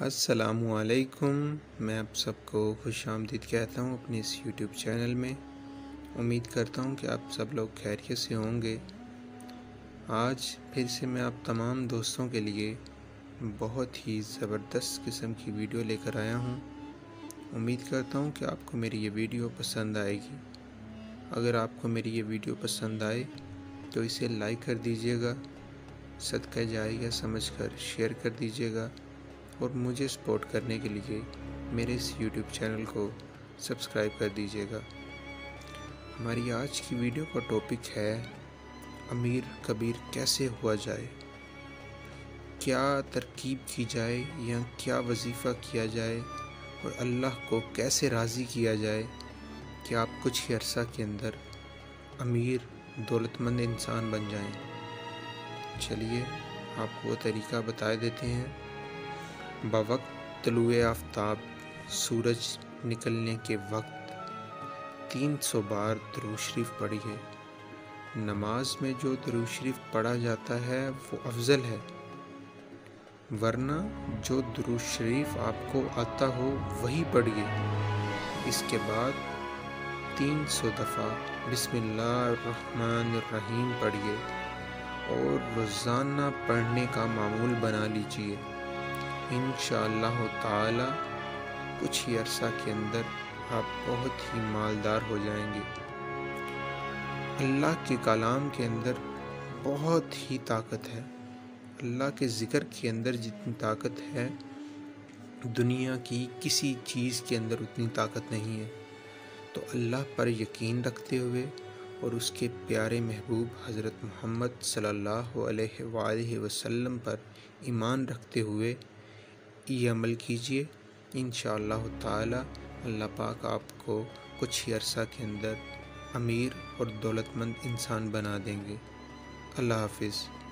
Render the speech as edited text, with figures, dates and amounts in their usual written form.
السلام علیکم۔ میں آپ سب کو خوش آمدید کہتا ہوں اپنے اس یوٹیوب چینل میں۔ امید کرتا ہوں کہ آپ سب لوگ خیریت سے ہوں گے۔ آج پھر سے میں آپ تمام دوستوں کے لیے بہت ہی زبردست قسم کی ویڈیو لے کر آیا ہوں۔ امید کرتا ہوں کہ آپ کو میری یہ ویڈیو پسند آئے گی۔ اگر آپ کو میری یہ ویڈیو پسند آئے تو اسے لائک کر دیجیے گا، صدقہ جاریہ سمجھ کر شیئر کر دیجیے گا، اور مجھے سپورٹ کرنے کے لیے میرے اس یوٹیوب چینل کو سبسکرائب کر دیجیے گا۔ ہماری آج کی ویڈیو کا ٹاپک ہے امیر کبیر کیسے ہوا جائے، کیا ترکیب کی جائے یا کیا وظیفہ کیا جائے اور اللہ کو کیسے راضی کیا جائے کہ آپ کچھ ہی عرصہ کے اندر امیر دولت مند انسان بن جائیں۔ چلیے آپ کو وہ طریقہ بتا دیتے ہیں۔ بوقت طلوع آفتاب سورج نکلنے کے وقت 300 بار درود شریف پڑھیے۔ نماز میں جو درود شریف پڑھا جاتا ہے وہ افضل ہے، ورنہ جو درود شریف آپ کو آتا ہو وہی پڑھیے۔ اس کے بعد 300 دفعہ بسم اللہ الرحمن الرحیم پڑھیے اور روزانہ پڑھنے کا معمول بنا لیجیے۔ انشاءاللہ تعالی کچھ ہی عرصہ کے اندر آپ بہت ہی مالدار ہو جائیں گے۔ اللہ کے کلام کے اندر بہت ہی طاقت ہے، اللہ کے ذکر کے اندر جتنی طاقت ہے دنیا کی کسی چیز کے اندر اتنی طاقت نہیں ہے۔ تو اللہ پر یقین رکھتے ہوئے اور اس کے پیارے محبوب حضرت محمد صلی اللہ علیہ وآلہ وسلم پر ایمان رکھتے ہوئے یہ عمل کیجیے۔ انشاءاللہ تعالی اللہ پاک آپ کو کچھ ہی عرصہ کے اندر امیر اور دولت مند انسان بنا دیں گے۔ اللہ حافظ۔